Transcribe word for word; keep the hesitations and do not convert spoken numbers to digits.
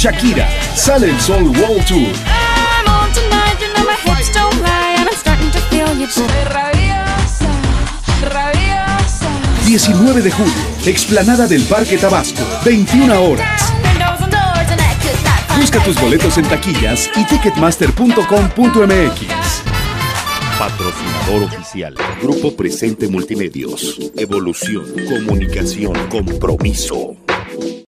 Shakira, Sale el Sol World Tour. diecinueve de julio, explanada del Parque Tabasco, veintiuna horas. Busca tus boletos en taquillas y ticketmaster punto com punto m x. Patrocinador oficial. Grupo Presente Multimedios. Evolución, comunicación, compromiso.